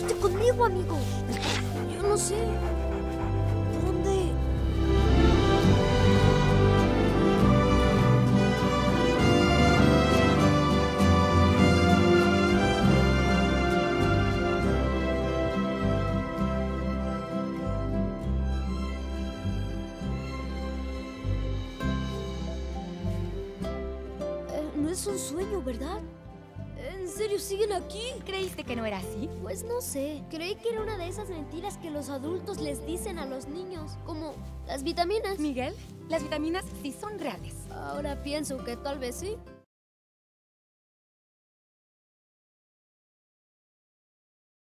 Quédate conmigo, amigo. Yo no sé. ¿Dónde? No es un sueño, ¿verdad? ¿En serio siguen aquí? ¿Creíste que no era así? Pues no sé. Creí que era una de esas mentiras que los adultos les dicen a los niños, como las vitaminas. Miguel, las vitaminas sí son reales. Ahora pienso que tal vez sí.